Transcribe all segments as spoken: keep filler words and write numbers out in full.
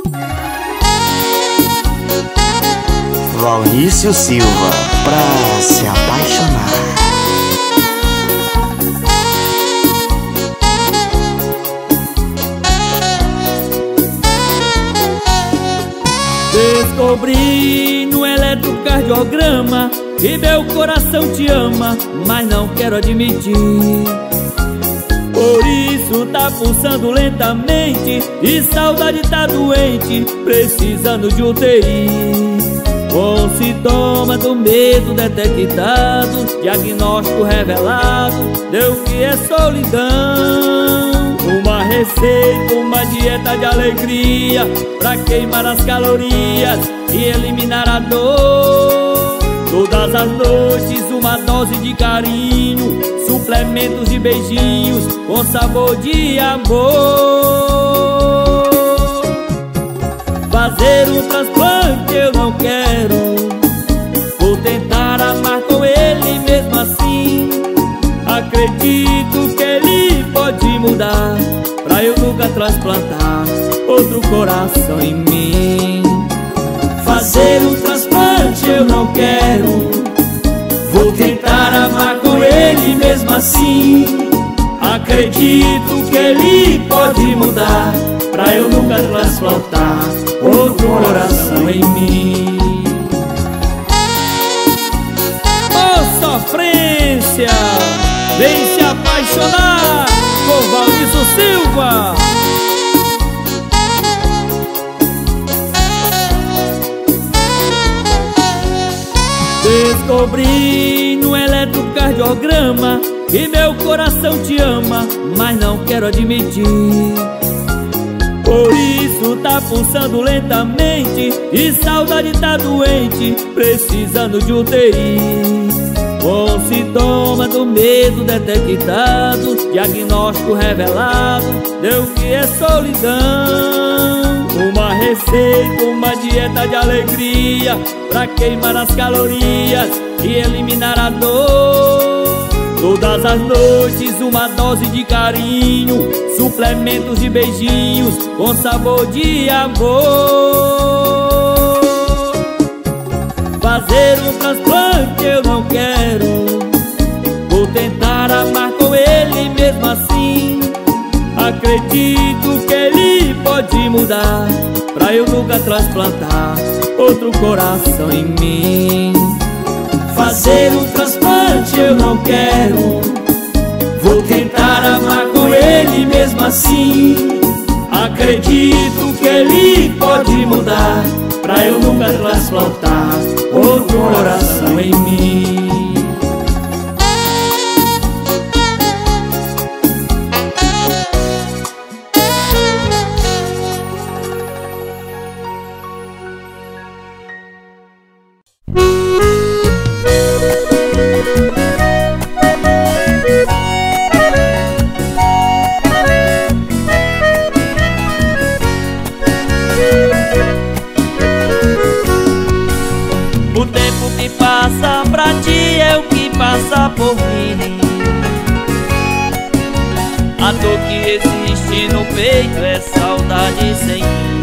Valnício Silva, pra se apaixonar. Descobri no eletrocardiograma que meu coração te ama, mas não quero admitir. Por isso tá pulsando lentamente e saudade tá doente, precisando de U T I. Com sintoma do medo detectado, diagnóstico revelado, deu que é solidão. Uma receita, uma dieta de alegria, pra queimar as calorias e eliminar a dor. Todas as noites uma dose de carinho, suplementos e beijinhos com sabor de amor. Fazer um transplante eu não quero, vou tentar amar com ele mesmo assim. Acredito que ele pode mudar, pra eu nunca transplantar outro coração em mim. Fazer um transplante eu não quero, vou tentar amar com ele mesmo assim. Acredito que ele pode mudar, pra eu nunca transplantar outro coração em mim. Oh, sofrência, vem se apaixonar com Valnício Silva. Descobri no eletrocardiograma que meu coração te ama, mas não quero admitir. Por isso tá pulsando lentamente e saudade tá doente, precisando de U T I. Com sintoma do medo detectado, diagnóstico revelado, deu que é solidão. Uma receita, uma dieta de alegria, pra queimar as calorias e eliminar a dor. Todas as noites uma dose de carinho, suplementos e beijinhos com sabor de amor. Fazer um transplante eu não quero, vou tentar amar com ele mesmo assim. Acredito que ele pode mudar, pra eu nunca transplantar outro coração em mim. Fazer um transplante eu não quero, vou tentar amar com ele mesmo assim. Acredito que ele pode mudar, pra eu nunca transplantar outro coração em mim. Passa por mim, a dor que existe no peito é saudade sem fim.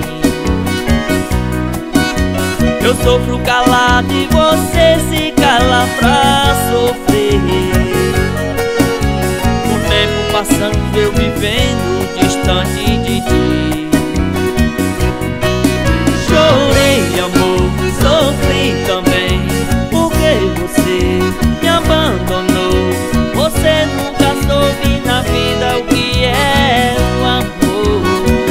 Eu sofro calado e você se cala pra sofrer. O tempo passando, eu vivendo distante de ti. Chorei, amor, sofri também, porque você me abandonou. Você nunca soube na vida o que é o amor.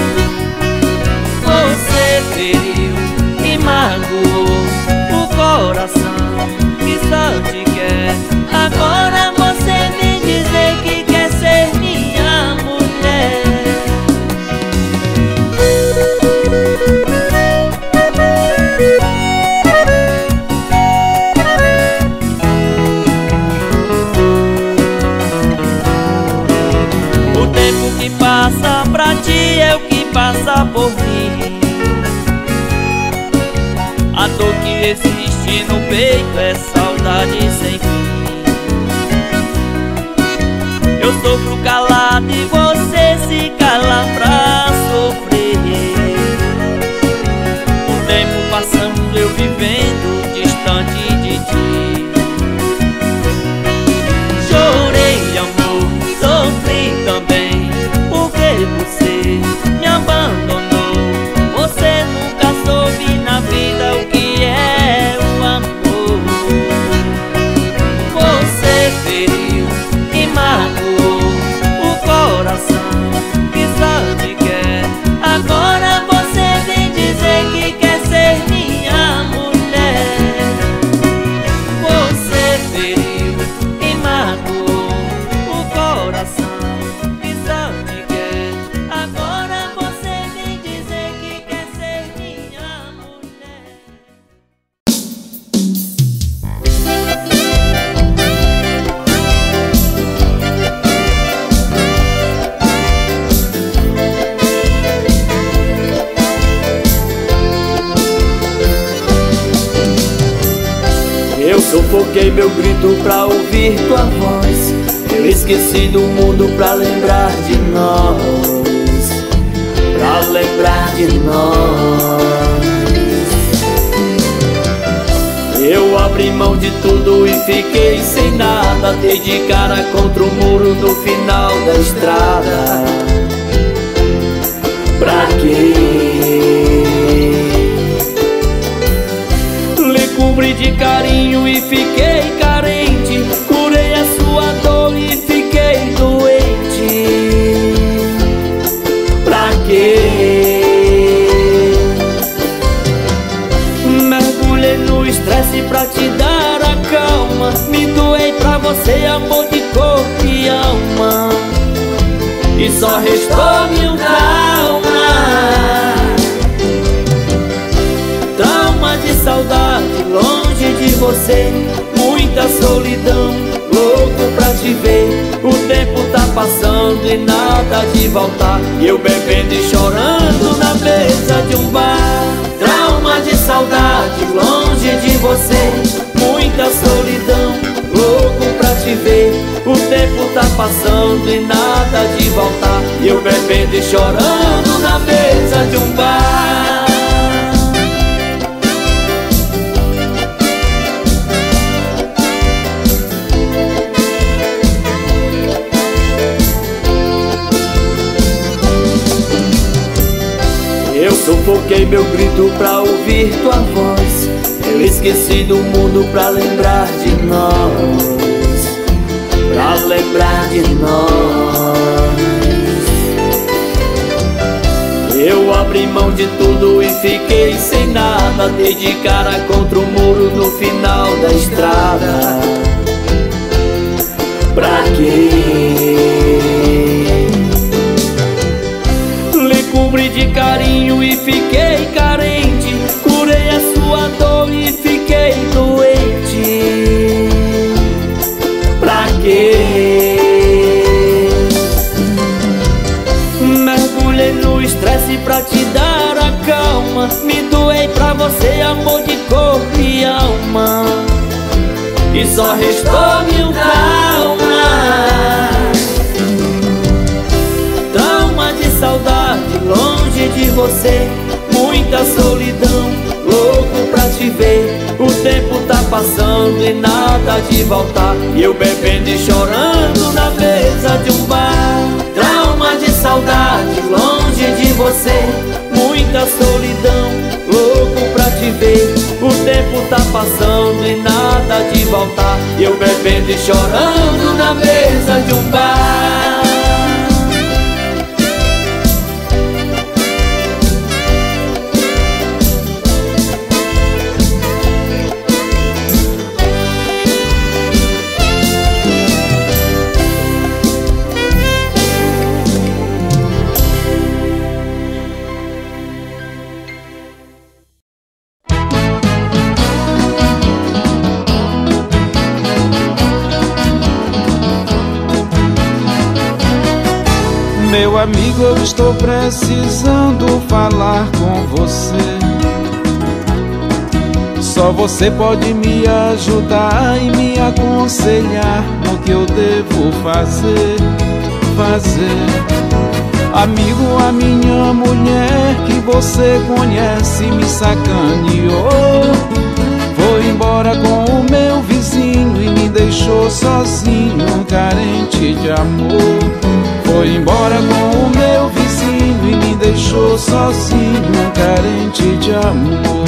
Você feriu e magoou o coração que só te quer. Agora você vem dizer que quer ser minha mulher. Passa pra ti é o que passa por mim. A dor que existe no peito é saudade sem fim. Eu sofro calado e você se cala pra sofrer. sufoquei meu grito pra ouvir tua voz. Eu esqueci do mundo pra lembrar de nós, pra lembrar de nós. Eu abri mão de tudo e fiquei sem nada. Dei de cara contra o muro no final da estrada. Pra quê? Lhe cobri de carinho e fiquei carente. Curei a sua dor e fiquei doente. Pra quê? Mergulhei no estresse pra te dar a calma. Me doei pra você, amor de corpo e alma. E só restou mil traumas. Trauma de saudade, longe de você. Muita solidão, louco pra te ver. O tempo tá passando e nada de voltar. E eu bebendo e chorando na mesa de um bar. Trauma de saudade, longe de você. Muita solidão, louco pra te ver. O tempo tá passando e nada de voltar. E eu bebendo e chorando na mesa de um bar. Eu sufoquei meu grito pra ouvir tua voz. Eu esqueci do mundo pra lembrar de nós, pra lembrar de nós. Eu abri mão de tudo e fiquei sem nada. Dei de cara contra o muro no final da estrada. Pra quê? Lhe cobri de carinho e fiquei carente. Curei a sua dor e fiquei doente. Pra quê? Mergulhei no estresse pra te dar a calma. Me doei pra você, amor de corpo e alma. E só restou mil traumas. Trauma de saudade, longe de você. Muita solidão, louco pra te ver. O tempo tá passando e nada de voltar. E eu bebendo e chorando na mesa de um bar. Trauma de saudade, longe de você. Muita solidão, louco pra te ver. O tempo tá passando e nada de voltar. E eu bebendo e chorando na mesa de um bar. Meu amigo, eu estou precisando falar com você. Só você pode me ajudar e me aconselhar no que eu devo fazer, fazer. Amigo, a minha mulher que você conhece me sacaneou. Foi embora com o meu vizinho e me deixou sozinho, carente de amor. Foi embora com o meu vizinho e me deixou sozinho, carente de amor.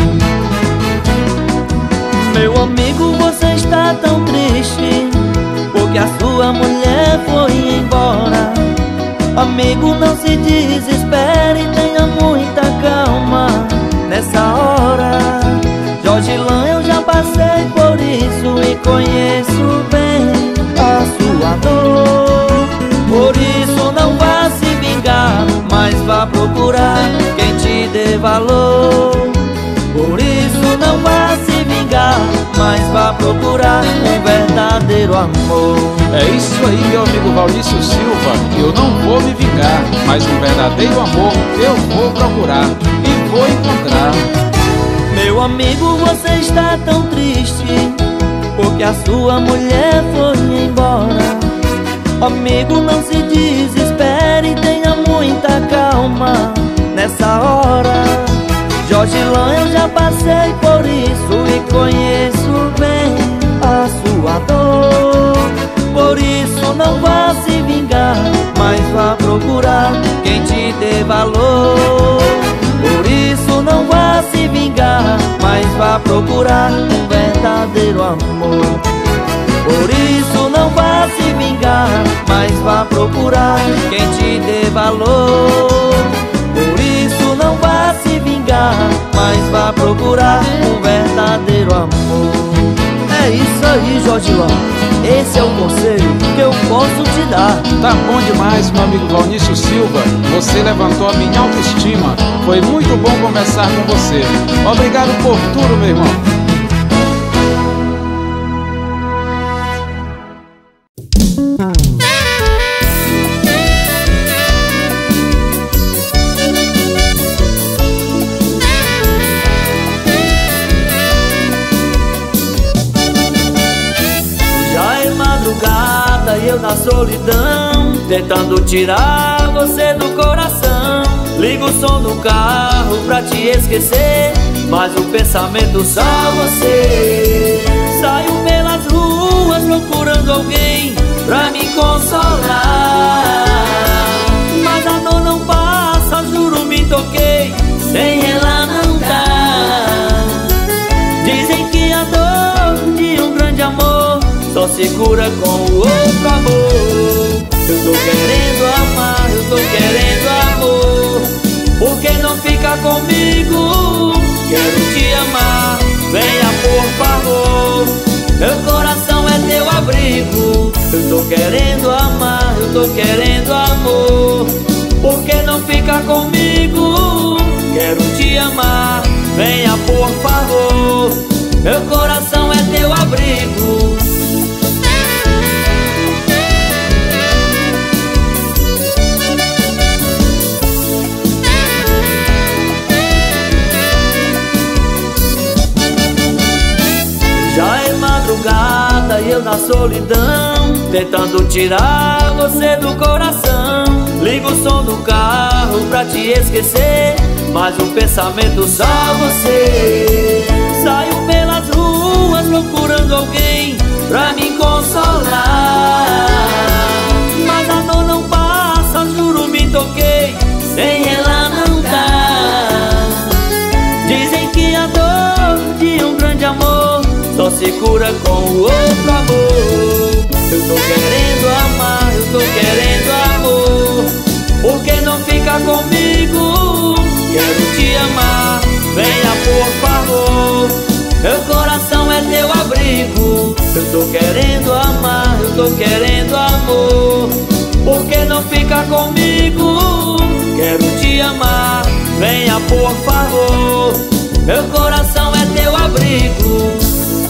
Meu amigo, você está tão triste porque a sua mulher foi embora. Amigo, não se desespere, tenha muita calma nessa hora. Jorgilan, eu já passei por isso e conheço bem a sua dor. Por isso não vá se vingar, mas vá procurar quem te dê valor. Por isso não vá se vingar, mas vá procurar um verdadeiro amor. É isso aí, meu amigo Valício Silva. Eu não vou me vingar, mas um verdadeiro amor eu vou procurar e vou encontrar. Meu amigo, você está tão triste que a sua mulher foi embora. Amigo, não se desespere, tenha muita calma nessa hora. Jorgilão, eu já passei por isso e conheço bem a sua dor. Por isso não vá se vingar, mas vá procurar quem te dê valor. Por isso não vá se vingar, mas vá procurar um verdadeiro amor. Por isso não vá se vingar, mas vá procurar quem te dê valor. Por isso não vá se vingar, mas vá procurar um verdadeiro amor. É isso aí, Jorgilão, esse é o conselho que eu posso te dar. Tá bom demais, meu amigo Valnício Silva. Você levantou a minha autoestima. Foi muito bom conversar com você. Obrigado por tudo, meu irmão. Eu na solidão, tentando tirar você do coração. Ligo o som do carro pra te esquecer, mas o pensamento só você. Saio pelas ruas procurando alguém pra me consolar, mas a dor não passa, juro, me toquei, sem ela não dá. Dizem que a dor de um grande amor só se cura com o outro amor. Eu tô querendo amar, eu tô querendo amor. Por que não fica comigo? Quero te amar, venha por favor. Meu coração é teu abrigo. Eu tô querendo amar, eu tô querendo amor. Por que não fica comigo? Quero te amar, venha por favor. Meu coração é teu abrigo. E eu na solidão, tentando tirar você do coração. Ligo o som do carro pra te esquecer, mas o pensamento só você. Saio pelas ruas procurando alguém pra me consolar, mas a dor não passa, juro, me toquei, sem ela não dá. Dizem que a dor de um grande amor só se cura com o outro amor. Eu tô querendo amar, eu tô querendo amor. Por que não fica comigo? Quero te amar, venha por favor. Meu coração é teu abrigo. Eu tô querendo amar, eu tô querendo amor. Por que não fica comigo? Quero te amar, venha por favor. Meu coração é teu abrigo.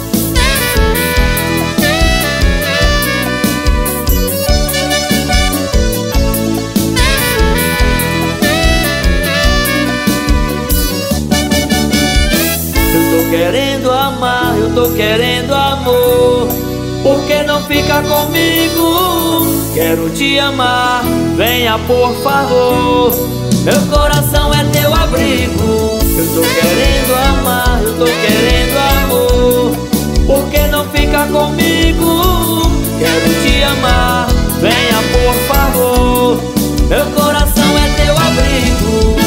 Eu tô querendo amar, eu tô querendo amor. Por que não fica comigo? Quero te amar, venha por favor. Meu coração é teu abrigo. Eu tô querendo amar, eu tô querendo amor. Por que não fica comigo? Quero te amar, venha por favor. Meu coração é teu abrigo.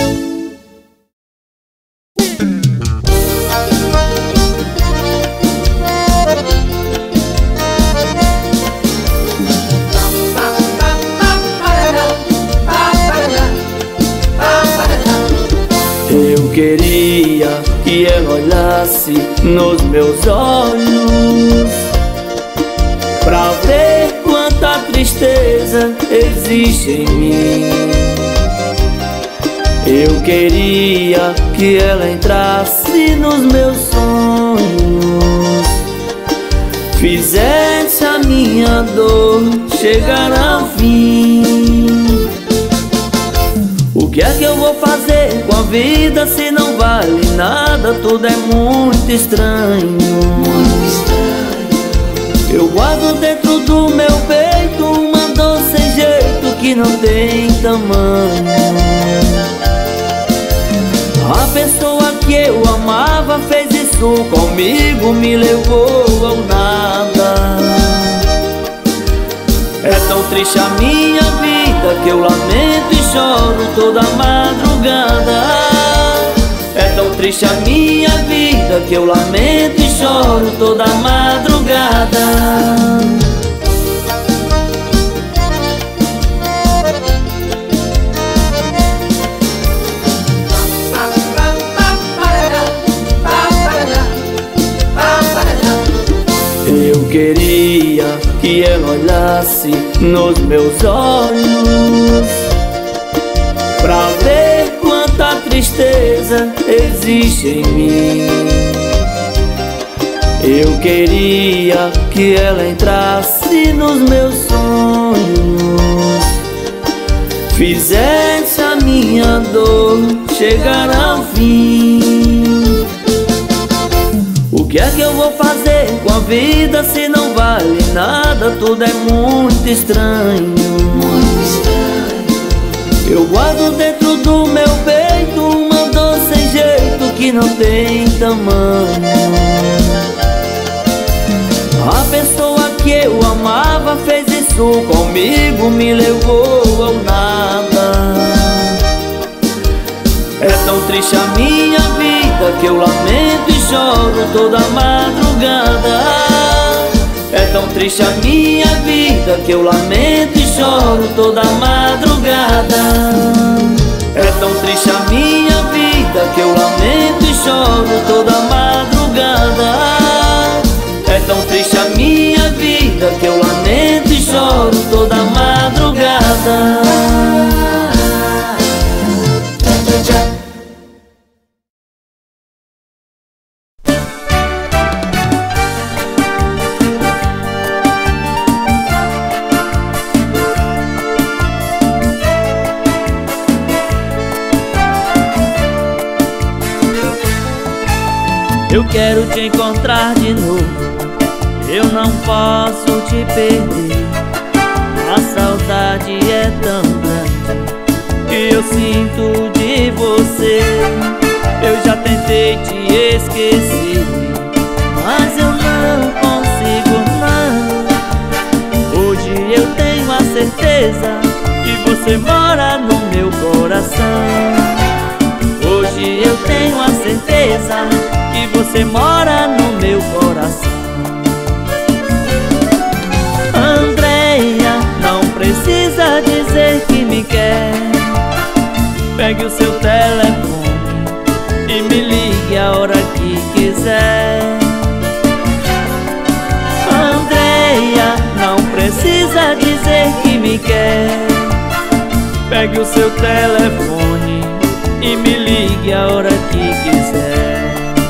Eu queria que ela olhasse nos meus olhos pra ver quanta tristeza existe em mim. Eu queria que ela entrasse nos meus sonhos, fizesse a minha dor chegar ao fim. O que é que eu vou fazer com a vida se não vale nada? Tudo é muito estranho, muito estranho. Eu guardo dentro do meu peito uma dor sem jeito que não tem tamanho. A pessoa que eu amava fez isso comigo, me levou ao nada. É tão triste a minha vida que eu lamento e choro toda madrugada. É tão triste a minha vida que eu lamento e choro toda madrugada. Eu queria que ela olhasse nos meus olhos pra ver quanta tristeza existe em mim. Eu queria que ela entrasse nos meus sonhos, fizesse a minha dor chegar ao fim. O que é que eu vou fazer com a vida se não vale nada? Tudo é muito estranho, muito estranho. Eu guardo dentro do meu peito uma dor sem jeito que não tem tamanho. A pessoa que eu amava fez isso comigo, me levou ao nada. É tão triste a minha vida que eu lamento e choro toda madrugada. É tão triste a minha vida que eu lamento e choro toda madrugada. É tão triste a minha vida que eu lamento e choro toda madrugada. É tão triste a minha vida que eu lamento e choro toda madrugada. Eu quero te encontrar de novo, eu não posso te perder. A saudade é tão grande que eu sinto de você. Eu já tentei te esquecer, mas eu não consigo não. Hoje eu tenho a certeza que você mora no meu coração. Hoje eu tenho a certeza que você mora no meu coração. Andreia, não precisa dizer que me quer. Pegue o seu telefone e me ligue a hora que quiser. Andreia, não precisa dizer que me quer. Pegue o seu telefone e me ligue a hora que quiser.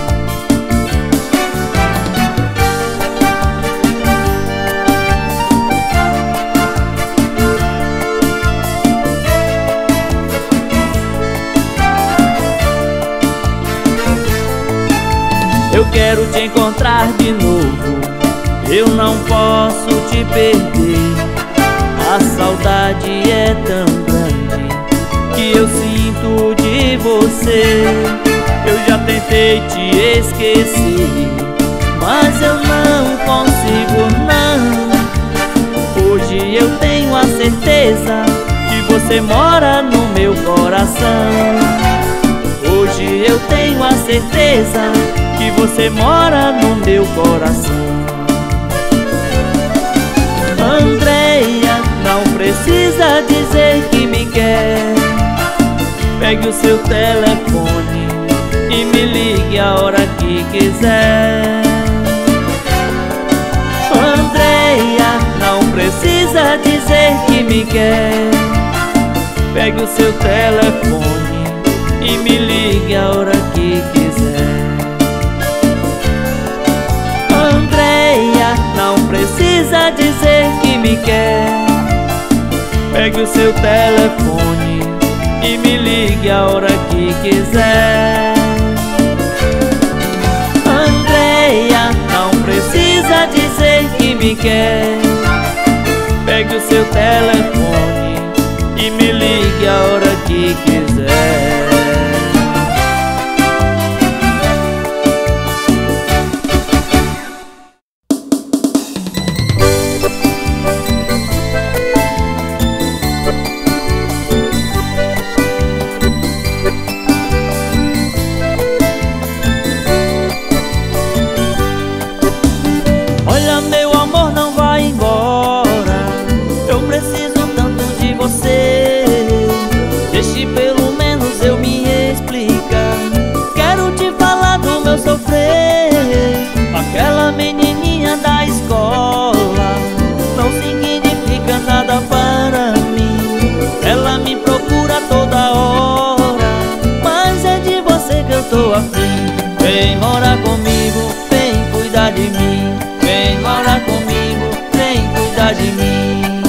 Eu quero te encontrar de novo, eu não posso te perder. A saudade é tão grande que eu sinto de você. Eu já tentei te esquecer, mas eu não consigo não. Hoje eu tenho a certeza que você mora no meu coração. Hoje eu tenho a certeza que você mora no meu coração. Andreia, não precisa dizer que me quer. Pegue o seu telefone e me ligue a hora que quiser. Andreia, não precisa dizer que me quer. Pegue o seu telefone e me ligue a hora que quiser. Andreia, não precisa dizer que me quer. Pegue o seu telefone e me ligue a hora que quiser. Andreia, não precisa dizer que me me quer. Pegue o seu telefone e me ligue a hora que quiser. Olha, meu amor, não vai embora, eu preciso tanto de você. Deixe pelo menos eu me explicar. Quero te falar do meu sofrer. Aquela menininha da escola não significa nada para mim. Ela me procura toda hora, mas é de você que eu tô afim. Vem morar comigo, vem cuidar de mim. Vem morar comigo, vem cuidar de mim.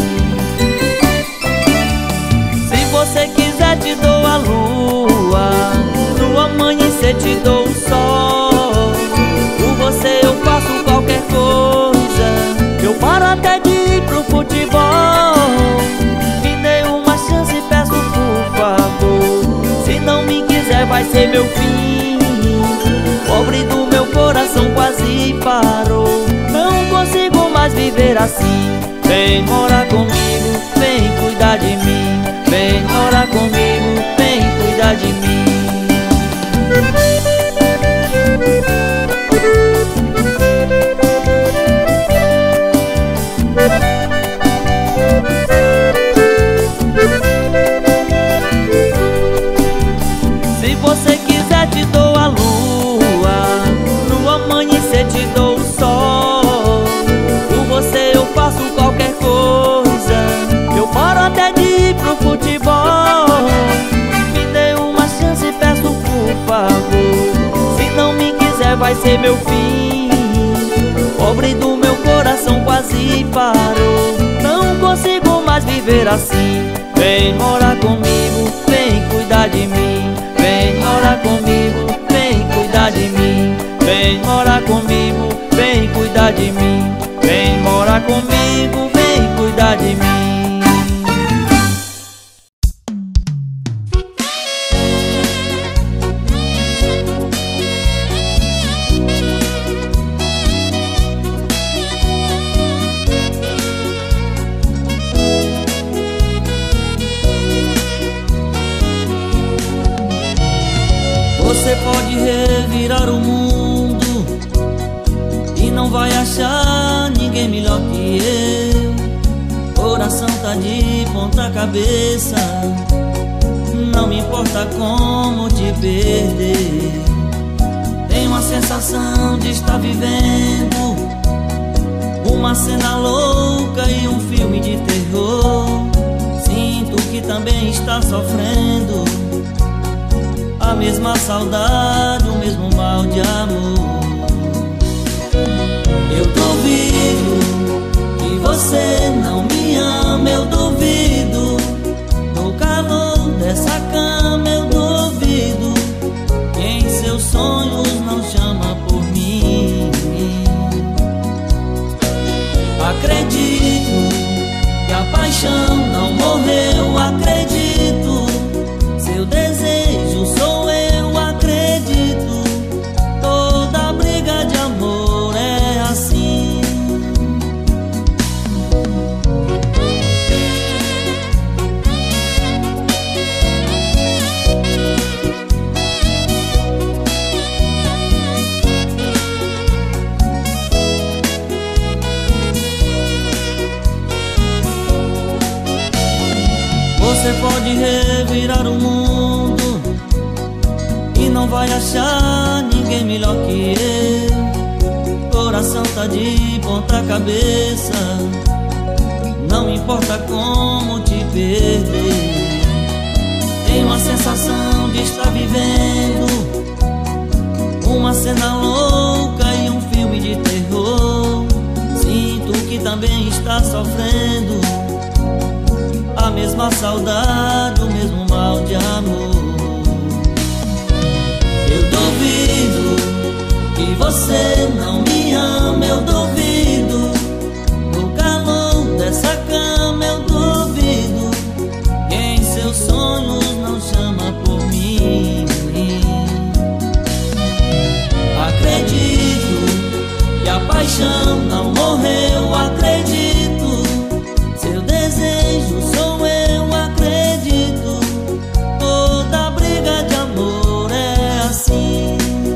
Se você quiser te dou a lua, no amanhecer te dou o sol. Por você eu faço qualquer coisa, eu paro até de ir pro futebol. Me dê uma chance, peço por favor. Se não me quiser vai ser meu fim. Pobre do meu coração quase parou. Não consigo mais viver assim. Vem morar comigo, vem cuidar de mim. Vem morar comigo, vem cuidar de mim. Se você quiser te dou a lua, no amanhecer te dou o sol. Por você eu faço qualquer coisa, eu paro até de ir pro futebol. Me dê uma chance, peço por favor. Se não me quiser vai ser meu fim. Pobre do meu coração quase parou. Não consigo mais viver assim. Vem morar comigo, vem cuidar de mim. Vem morar comigo, vem cuidar de mim. Vem morar comigo, vem cuidar de mim. Vem morar comigo, vem cuidar de mim. Você pode revirar o mundo e não vai achar ninguém melhor que eu. Coração tá de ponta cabeça, não me importa como te perder. Tenho a sensação de estar vivendo uma cena louca e um filme de terror. Sinto que também está sofrendo a mesma saudade, o mesmo mal de amor. Eu duvido que você não me ama, eu duvido. No calor dessa cama eu duvido que em seus sonhos não chama por mim. Acredito que a paixão não morreu, acredito. Seu desejo sou eu, acredito. Toda briga de amor é assim. Você pode revirar o mundo e não vai achar ninguém melhor que eu. Coração tá de ponta cabeça, não importa como te perder. Tenho a sensação de estar vivendo uma cena louca e um filme de terror. Sinto que também está sofrendo a mesma saudade, o mesmo mal de amor. Eu duvido que você não me ama, eu duvido. paixão não morreu, acredito. Seu desejo sou eu, acredito. Toda briga de amor é assim.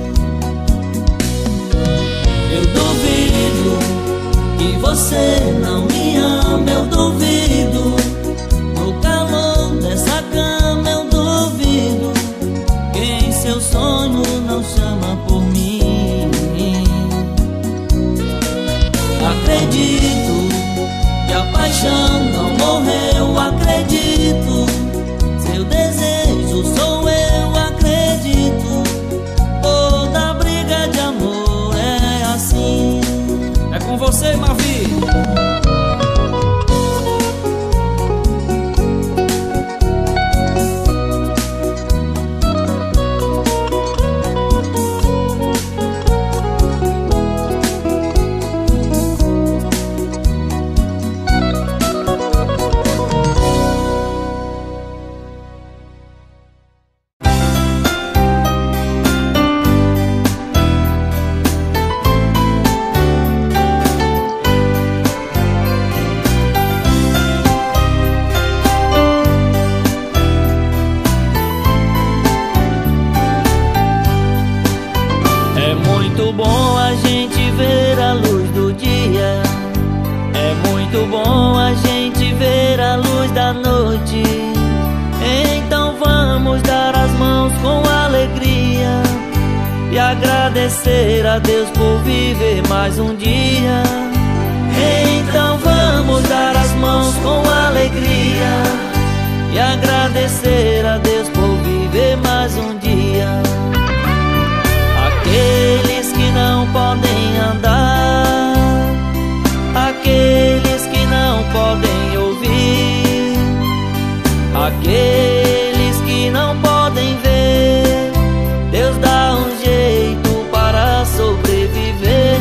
Eu duvido que você não me ama, eu duvido. No calor dessa cama eu duvido. Quem seu sonho não chama por mim. Acredito que a paixão não morreu, acredito. Seu desejo sou eu, acredito. Toda briga de amor é assim. É com você, Mavi. Agradecer a Deus por viver mais um dia. Então vamos dar as mãos com alegria e agradecer a Deus por viver mais um dia. Aqueles que não podem andar, aqueles que não podem ouvir, aqueles que não podem ver, Deus dá um jeito para sobreviver.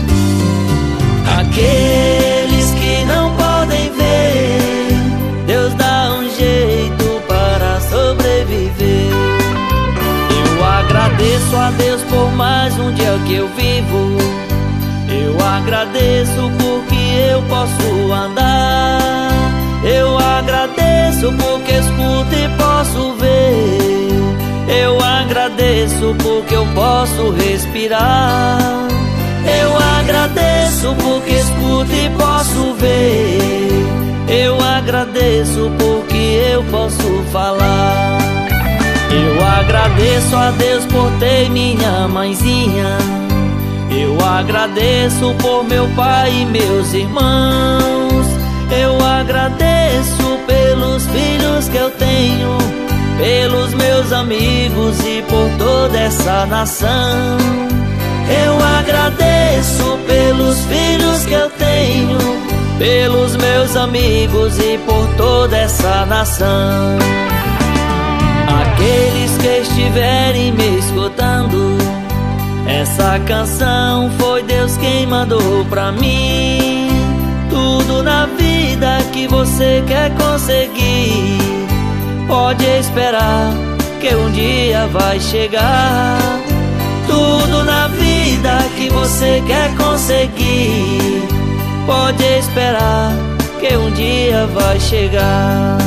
Aqueles que não podem ver, Deus dá um jeito para sobreviver. Eu agradeço a Deus por mais um dia que eu vivo. Eu agradeço porque eu posso andar. Eu agradeço porque escuto e posso ver. Eu agradeço porque eu posso respirar. Eu agradeço porque escuto e posso ver. Eu agradeço porque eu posso falar. Eu agradeço a Deus por ter minha mãezinha. Eu agradeço por meu pai e meus irmãos. Eu agradeço pelos filhos que eu tenho, pelos meus amigos e por toda essa nação. Eu agradeço pelos filhos que eu tenho, pelos meus amigos e por toda essa nação. Aqueles que estiverem me escutando, essa canção foi Deus quem mandou pra mim. Tudo na vida que você quer conseguir, pode esperar que um dia vai chegar. Tudo na vida que você quer conseguir, pode esperar que um dia vai chegar.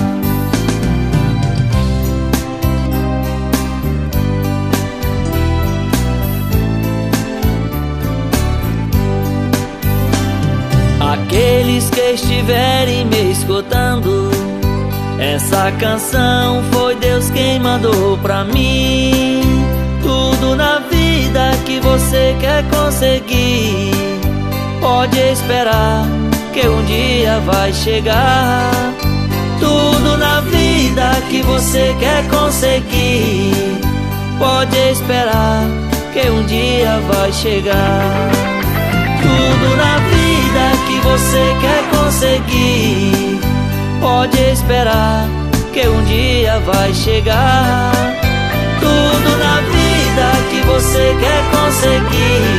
Aqueles que estiverem me escutando, essa canção foi Deus quem mandou pra mim. Tudo na vida que você quer conseguir, pode esperar que um dia vai chegar. Tudo na vida que você quer conseguir, pode esperar que um dia vai chegar. Tudo na vida que você quer conseguir, pode esperar que um dia vai chegar. Tudo na vida que você quer conseguir,